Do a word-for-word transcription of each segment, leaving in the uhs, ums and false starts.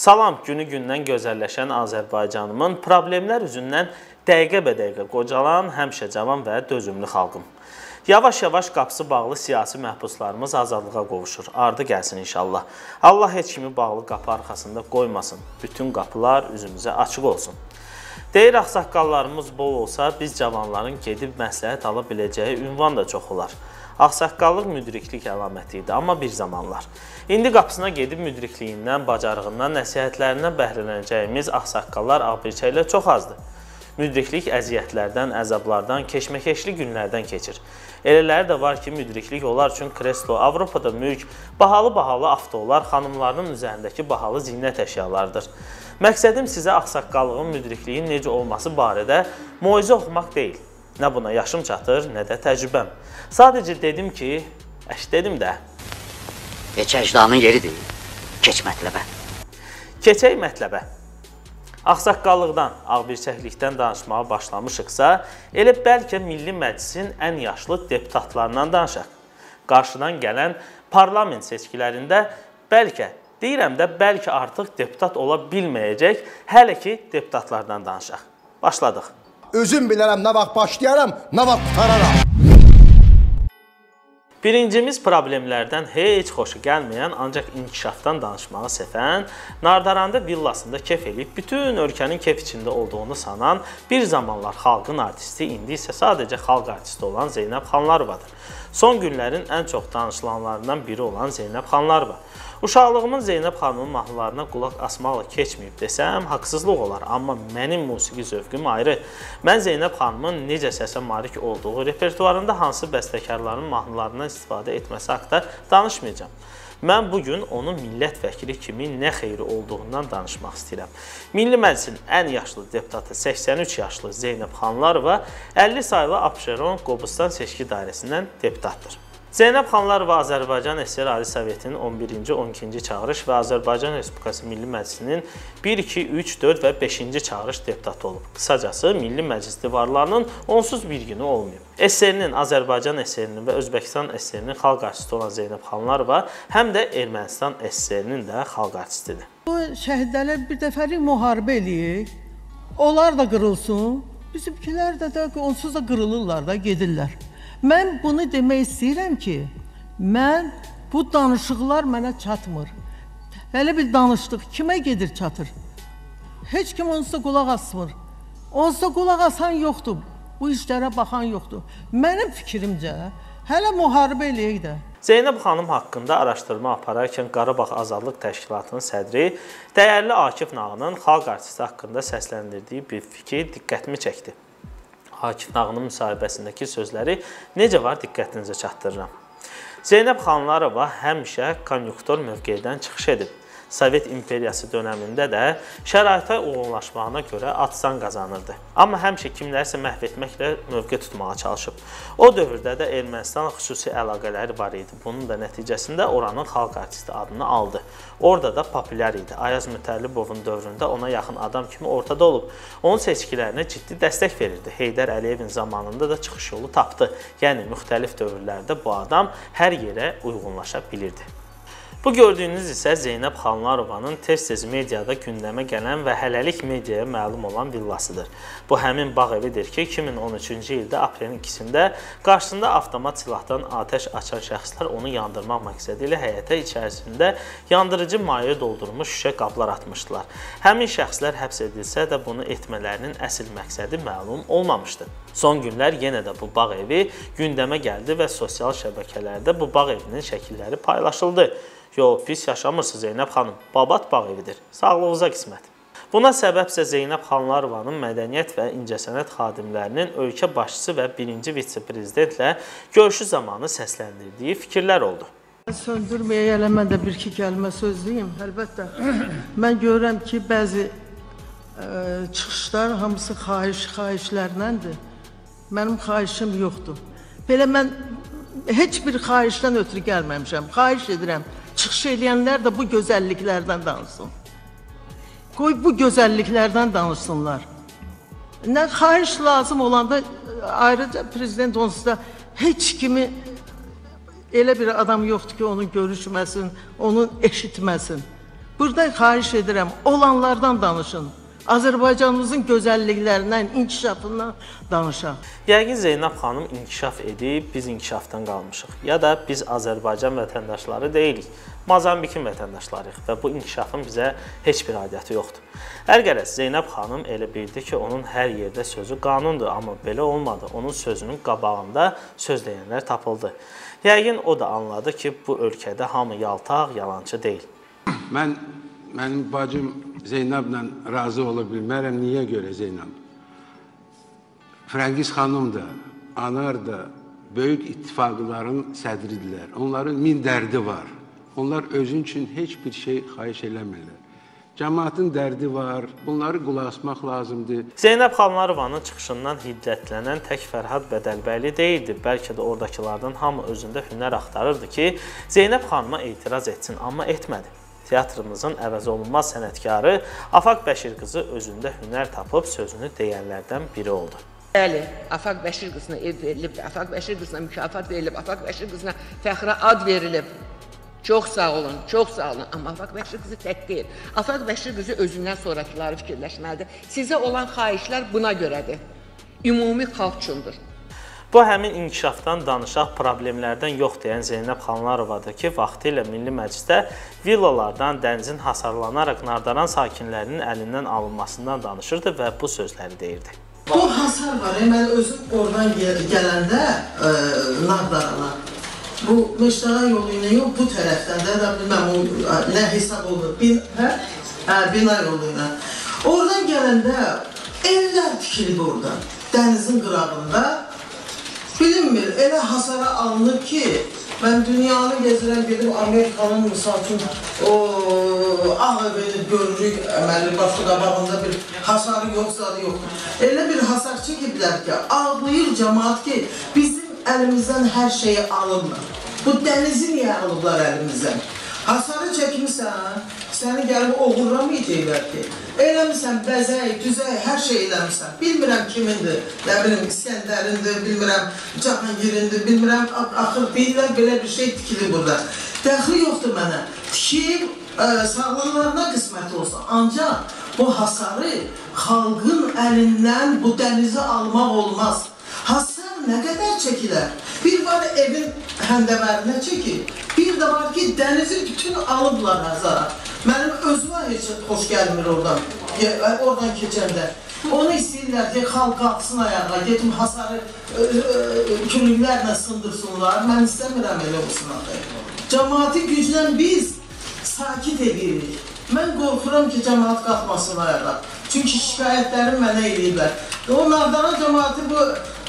Salam, günü gündən gözəlləşən Azərbaycanımın problemlər üzündən dəqiqə bə dəqiqə qocalan, həmişə cavan və dözümlü xalqım. Yavaş-yavaş qapısı bağlı siyasi məhbuslarımız azadlığa qovuşur. Ardı gəlsin inşallah. Allah heç kimi bağlı qapı arxasında qoymasın. Bütün qapılar üzümüzə açıq olsun. Deyir, ağsaqqallarımız bol olsa, biz cavanların gedib məsləhət ala biləcəyi ünvan da çox olar. Ağsaqqallıq müdriklik əlaməti idi, amma bir zamanlar. İndi qapısına gedib müdrikliyindən, bacarığından, nəsihətlərindən bəhrələnəcəyimiz ağsaqqallar ağbirçə ilə çox azdır. Müdriklik əziyyətlərdən, əzablardan, keşməkeşli günlərdən keçir. Elələri də var ki, müdriklik onlar üçün kreslo, Avropada mülk, bahalı-bahalı avtolar, xanımlarının üzərindəki bahalı zinət əşyalardır. Məqsədim sizə ağsaqqallığın, müdrikliyin necə olması barədə moizə oxumaq deyil. Nə buna yaşım çatır, nə də təcrübəm. Sadəcə dedim ki, əş dedim də. Heç əcdanın yeridir. Keç mətləbə. Keçək mətləbə. Ağsaqqallıqdan, ağbirçəklikdən danışmağa başlamışıqsa, elə bəlkə Milli Məclisin ən yaşlı deputatlarından danışaq. Qarşıdan gələn parlament seçkilərində bəlkə, deyirəm də, bəlkə artıq deputat ola bilməyəcək, hələ ki deputatlardan danışaq. Başladıq. Özüm bilərəm, nə vaxt başlayaram, nə vaxt qutararam. Birincimiz problemlərdən heç xoşu gəlməyən, ancaq inkişafdan danışmağı sevən, Nardaranda villasında kef eləyib, bütün ölkənin kef içində olduğunu sanan, bir zamanlar xalqın artisti, indi isə sadəcə xalq artisti olan Zeynəb Xanlarovadır. Son günlərin ən çox danışılanlarından biri olan Zeynəb Xanlarova. Uşaqlığımın Zeynəb xanımın mahnılarına qulaq asmaqla keçməyib desəm, haqsızlıq olar. Amma mənim musiqi zövqüm ayrı. Mən Zeynəb xanımın necə səsə malik olduğu, repertuarında hansı bəstəkarların mahnılarından istifadə etməsi haqda danışmayacağım. Mən bugün onun millət vəkili kimi nə xeyri olduğundan danışmaq istəyirəm. Milli Məclisin ən yaşlı deputatı səksən üç yaşlı Zeynəb Xanlarova əlli saylı Abşeron Qobustan seçki dairəsindən deputatdır. Zeynəb Xanlarova Azərbaycan S S R Ali Sovetinin on birinci on ikinci çağırış və Azərbaycan Respublikası Milli Məclisinin bir, iki, üç, dörd və beşinci çağırış deputatı olub. Qısacası, Milli Məclis divarlarının onsuz bir günü olmayıb. S S R-nin, Azərbaycan S S R-nin və Özbəkistan S S R-nin xalq artisti olan Zeynəb Xanlarova həm də Ermənistan S S R-nin də xalq artistidir. Bu şəhidlərlə bir dəfəlik müharibə eləyik. Onlar da qırılsın, bizimkilər də, də onsuz da qırılırlar da, gedirlər. Mən bunu demək istəyirəm ki, mən bu danışıqlar mənə çatmır. Elə bir danışdıq, kimə gedir çatır? Heç kim onsuz da qulaq asmır. Onsuz da qulaq asan yoxdur, bu işlərə baxan yoxdur. Mənim fikrimcə, hələ müharibə eləyək də. Zeynəb xanım haqqında araşdırma apararkən Qarabağ Azadlıq Təşkilatının sədri, dəyərli Akif Nağının xalq artisti haqqında səsləndirdiyi bir fikir diqqətimi çəkdi. Akif Nağının müsahibəsindəki sözləri necə var diqqətinizə çatdırıram. Zeynəb Xanlarova həmişə konjunktur mövqedən çıxış edib. Sovet imperiyası dönəmində də şəraitə uyğunlaşmağına görə ad-san qazanırdı. Amma həmişə kimlərsə məhv etməklə mövqe tutmağa çalışıb. O dövrdə də Ermənistanla xüsusi əlaqələri var idi. Bunun da nəticəsində oranın xalq artisti adını aldı. Orada da populyar idi. Ayaz Mütəllibovun dövründə ona yaxın adam kimi ortada olub. Onun seçkilərinə ciddi dəstək verirdi. Heydər Əliyevin zamanında da çıxış yolu tapdı. Yəni, müxtəlif dövrlərdə bu adam hər yerə uyğunlaşa bilirdi. Bu gördüyünüz isə Zeynəb Xanlarovanın tez-tez mediada gündəmə gələn və hələlik mediaya məlum olan villasıdır. Bu həmin bağ evidir ki, iki min on üçüncü ildə aprelin ikisində qarşısında avtomat silahdan atəş açan şəxslər onu yandırmaq məqsədi ilə həyətə içərisində yandırıcı maye doldurmuş şüşə qablar atmışdılar. Həmin şəxslər həbs edilsə də bunu etmələrinin əsl məqsədi məlum olmamışdı. Son günlər yenə də bu bağ evi gündəmə gəldi və sosial şəbəkələrdə bu bağ evinin şəkilləri paylaşıldı. Yox, pis yaşamırsınız Zeynəb xanım, babat bağ evidir, sağlığınıza qismət. Buna səbəbsə Zeynəb Xanlarovanın mədəniyyət və incəsənət xadimlərinin ölkə başçısı və birinci vitse-prezidentlə görüşü zamanı səsləndirdiyi fikirlər oldu. Söndürməyə elə mən də bir-iki kəlmə söz deyim. Əlbəttə, mən görürəm ki, bəzi ə, çıxışlar hamısı xahiş, xahişlərləndir. Mənim xahişim yoxdur. Belə mən heç bir xahişdən ötürü gəlməmişəm. Xahiş edirəm. Çıxış eləyənlər də bu gözəlliklərdən danışsın. Qoy bu gözəlliklərdən danışsınlar. Nə xahiş lazım olanda, ayrıca prezident onsuz da heç kimi elə bir adam yoxdur ki, onu görüşməsin, onu eşitməsin. Burada xahiş edirəm, olanlardan danışın. Azərbaycanımızın gözəlliklərindən, inkişafından danışaq. Yəqin Zeynəb xanım inkişaf edib, biz inkişafdan qalmışıq. Ya da biz Azərbaycan vətəndaşları deyilik, Mazambikin vətəndaşlarıyıq və bu inkişafın bizə heç bir aidiyyəti yoxdur. Hər qərəz Zeynəb xanım elə bildi ki, onun hər yerdə sözü qanundur, amma belə olmadı. Onun sözünün qabağında söz deyənlər tapıldı. Yəqin o da anladı ki, bu ölkədə hamı yaltaq, yalancı deyil. Mən, mənim bacım Zeynəblə razı ola bilmərəm. Niyə görə Zeynəb? Frəngiz xanım da, Anar da böyük ittifaqların sədridirlər. Onların min dərdi var. Onlar özün üçün heç bir şey xahiş eləmirlər. Cəmaatın dərdi var, bunları qulaq asmaq lazımdır. Zeynəb Xanlarovanın çıxışından hiddətlənən tək Fərhad Bədəlbəyli deyildi. Bəlkə də oradakılardan hamı özündə hünər axtarırdı ki, Zeynəb xanıma etiraz etsin, amma etmədi. Teatrımızın əvəzolunmaz sənətkarı Afaq Bəşir qızı özündə hünər tapıb sözünü deyənlərdən biri oldu. Bəli, Afaq Bəşir qızına ev verilib, Afaq Bəşir qızına mükafat verilib, Afaq Bəşir qızına fəxrə ad verilib. Çox sağ olun, çox sağ olun. Amma Afaq Bəşir qızı tək deyil. Afaq Bəşir qızı özündən sonrakıları fikirləşməlidir. Sizə olan xahişlər buna görədir. Ümumi xalq üçündür. Bu həmin inkişafdan danışaq problemlərdən yox deyən Zeynəb Xanlarovadır ki, vaxtilə Milli Məclisdə villalardan dənizin hasarlanaraq Nardaran sakinlərinin əlindən alınmasından danışırdı və bu sözləri deyirdi. Bu hasar var, mən özüm oradan gələndə Nardarana, bu Meştağa yolu ilə yox, bu tərəfdən də, bilməm, nə hesab olur, bina yolu ilə. Oradan gələndə evlər tikilib orada, dənizin qırağında. Bilinmir, elə hasara alınıb ki, mən dünyanı gezirəm, gedim Amerikanın misal üçün o ağ evini görürük, əməli başı qabağında bir hasarı yoxsa da yoxdur. Elə bir hasar çəkiblər ki, ağlayır cəmaat ki, bizim əlimizdən hər şeyi alırlar. Bu dənizi niyə alıblar əlimizdən? Hasarı çəkmirsən, səni gəlib oğurlamayacaqlar ki. Eləmirsən, bəzək, düzək, hər şey eləmirsən. Bilmirəm kimindir, nə bilim, İskəndərindir, bilmirəm, Cahangirindir, bilmirəm, axır deyirlər, belə bir şey tikili burada. Dəxli yoxdur mənə. Tikib, sağlıqlarına qismət olsa, ancaq bu hasarı xalqın əlindən bu dənizi almaq olmaz. Hasar nə qədər çəkilər? Bir var evin həndəbərinə çəkir, bir də var ki, dənizi bütün alıblar nəzara. Mənim özümə heç xoş gəlmir oradan, oradan keçəndə. Onu istəyirlər ki, xalq qalxsın ayağa, getim hasarı külüklərlə sındırsınlar. Mən istəmirəm elə olsun axı. Cəmaati güclə biz sakit edirik. Mən qorxuram ki, cəmaat qalxmasın ayağa. Çünki şikayətlərini mənə eləyirlər. Onlardan cəmaati bu,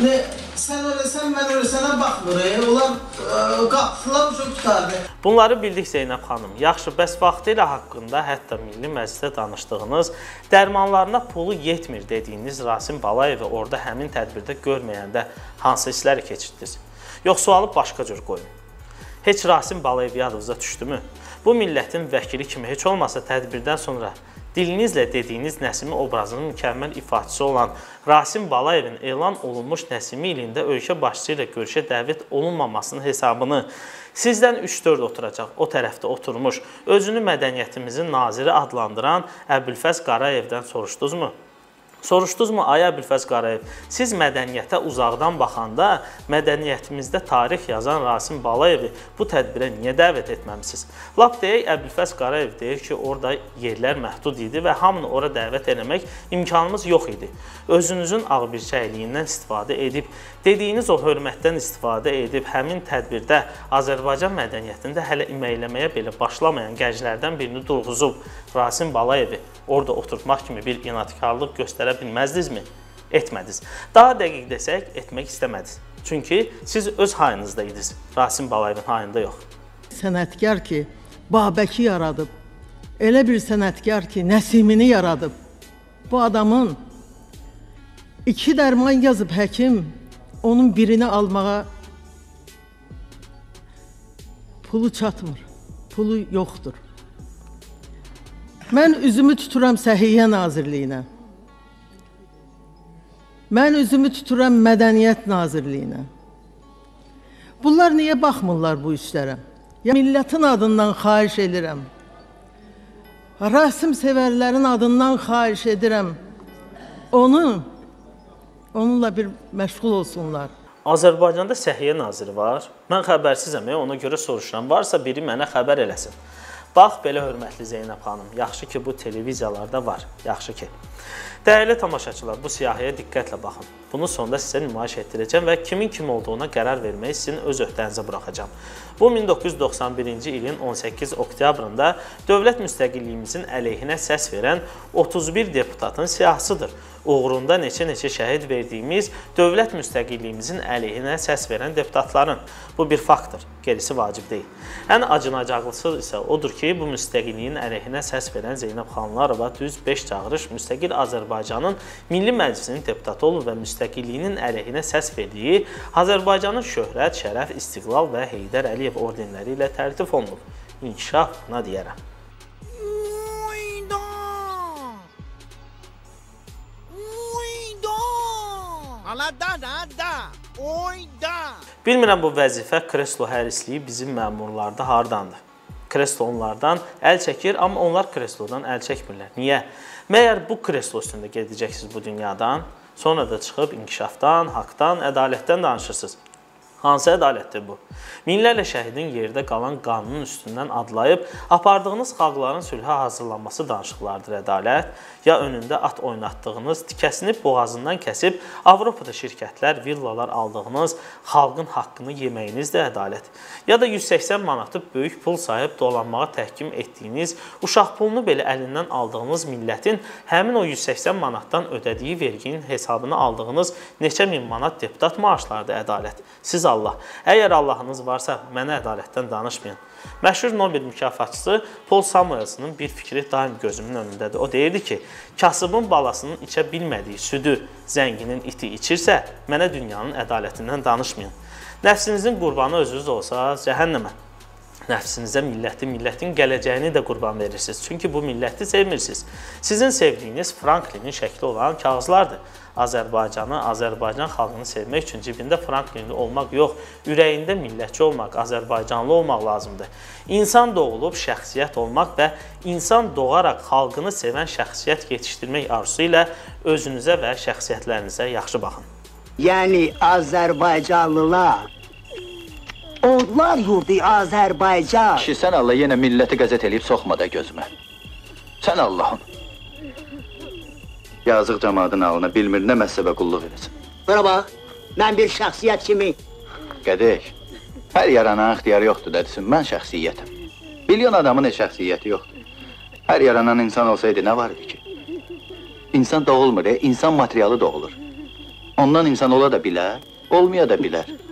sən öləsən, mən öləsənə baxmır. Onlar qalxdılar, uca tutardı. Bunları bildik Zeynəb xanım. Yaxşı, bəs vaxtilə haqqında hətta Milli Məclisdə danışdığınız, dərmanlarına pulu yetmir dediyiniz Rasim Balayevi orada həmin tədbirdə görməyəndə hansı hissləri keçirdiniz? Yox, sualı başqa cür qoyun. Heç Rasim Balayev yadınıza düşdümü? Bu millətin vəkili kimi heç olmasa tədbirdən sonra dilinizlə dediyiniz Nəsimi obrazının mükəmməl ifaçısı olan Rasim Balayevin elan olunmuş Nəsimi ilində ölkə başçısı ilə görüşə dəvət olunmamasının hesabını sizdən üç dörd oturacaq o tərəfdə oturmuş, özünü mədəniyyətimizin naziri adlandıran Əbülfəz Qarayevdən soruşdunuzmu? Soruşdunuzmu, ay Əbülfəz Qarayev, siz mədəniyyətə uzaqdan baxanda mədəniyyətimizdə tarix yazan Rasim Balayevi bu tədbirə niyə dəvət etməmisiniz? Lap deyək, Əbülfəz Qarayev deyir ki, orada yerlər məhdud idi və hamını ora dəvət eləmək imkanımız yox idi. Özünüzün ağbirçəkliyindən istifadə edib, dediyiniz o hörmətdən istifadə edib, həmin tədbirdə Azərbaycan mədəniyyətində hələ iməkləməyə belə başlamayan gənclərdən birini durğuzub Rasim Balayevi orada oturtmaq kimi bir inadkarlıq göstərə bilməzdinizmi? Etmədiniz. Daha dəqiq desək, etmək istəmədiniz. Çünki siz öz hayınızda idiniz, Rasim Balayevin hayında yox. Sənətkar ki, Babəki yaradıb, elə bir sənətkar ki, Nəsimini yaradıb. Bu adamın iki dərman yazıb həkim, onun birini almağa pulu çatmır, pulu yoxdur. Mən üzümü tuturam Səhiyyə Nazirliyinə. Mən üzümü tuturam Mədəniyyət Nazirliyinə. Bunlar niyə baxmırlar bu işlərə? Ya millətin adından xahiş edirəm. Rəsm sevərlərin adından xahiş edirəm. Onu, onunla bir məşğul olsunlar. Azərbaycanda Səhiyyə naziri var. Mən xəbərsizəm, ona görə soruşuram. Varsa biri mənə xəbər eləsin. Bax, belə hörmətli Zeynəb xanım, yaxşı ki, bu televiziyalarda var, yaxşı ki. Dəyərli tamaşaçılar, bu siyahıya diqqətlə baxın. Bunu sonda sizə nümayiş etdirəcəm və kimin kim olduğuna qərar verməyi sizin öz öhdənizə buraxacağım. Bu, min doqquz yüz doxsan birinci ilin on səkkiz oktyabrında dövlət müstəqilliyimizin əleyhinə səs verən otuz bir deputatın siyahısıdır. Uğrunda neçə-neçə şəhid verdiyimiz dövlət müstəqilliyimizin əleyhinə səs verən deputatların. Bu bir faktdır, gerisi vacib deyil. Ən acınacaqlısı isə odur ki, bu müstəqilliyin əleyhinə səs verən Zeynəb Xanlarova düz beş çağırış müstəqil Azərbaycanın Milli Məclisinin deputatı olub və müstəqilliyinin əleyhinə səs verdiyi Azərbaycanın şöhrət, şərəf, istiqlal və Heydər Əliyev ordenləri ilə tərtib olunub. İnkişaf buna deyərəm. Bilmirəm bu vəzifə kreslo hərisliyi bizim məmurlarda hardandır. Kreslo onlardan əl çəkir, amma onlar kreslodan əl çəkmirlər. Niyə? Məyər bu kreslo üstündə gedəcəksiniz bu dünyadan, sonra da çıxıb inkişafdan, haqdan, ədalətdən danışırsınız. Hansı ədalətdir bu? Minlərlə şəhidin yerdə qalan qanunun üstündən adlayıb, apardığınız xalqların sülhə hazırlanması danışıqlardır ədalət, ya önündə at oynatdığınız, tikəsini boğazından kəsib, Avropada şirkətlər, villalar aldığınız, xalqın haqqını yeməyiniz də ədalət. Ya da yüz səksən manatı böyük pul sayıb dolanmağa təhkim etdiyiniz, uşaq pulunu belə əlindən aldığınız millətin həmin o yüz səksən manatdan ödədiyi verginin hesabını aldığınız neçə min manat deputat maaşlardır ədalət. Siz Allah. Əgər Allahınız varsa, mənə ədalətdən danışmayın. Məşhur Nobel mükafatçısı Paul Samuels'ın bir fikri daim gözümün önündədir. O deyirdi ki, kasıbın balasının içə bilmədiyi südü zənginin iti içirsə, mənə dünyanın ədalətindən danışmayın. Nəfsinizin qurbanı özünüz olsa, cəhənnəmə. Nəfsinizə milləti, millətin gələcəyini də qurban verirsiniz. Çünki bu milləti sevmirsiniz. Sizin sevdiyiniz Franklinin şəkli olan kağızlardır. Azərbaycanı, Azərbaycan xalqını sevmək üçün cibində Franklinli olmaq yox, ürəyində millətçi olmaq, Azərbaycanlı olmaq lazımdır. İnsan doğulub şəxsiyyət olmaq və insan doğaraq xalqını sevən şəxsiyyət yetişdirmək arzusu ilə özünüzə və şəxsiyyətlərinizə yaxşı baxın. Yəni Azərbaycanlılar, onlar yurdu Azərbaycan. Kişi, sən Allah yenə milləti qəzət eləyib soxma da gözümə. Sən Allahın. Yazıq cəmadın alına bilmir nə məhzəbə qulluq eləsin. Bura bax, mən bir şəxsiyyət kimi. Qədək, hər yaranan ixtiyarı yoxdur da desin, mən şəxsiyyətəm. Milyon adamın heç şəxsiyyəti yoxdur. Hər yaranan insan olsaydı nə vardı ki? İnsan doğulmur, e? İnsan materialı doğulur. Ondan insan ola da bilər, olmaya da bilər.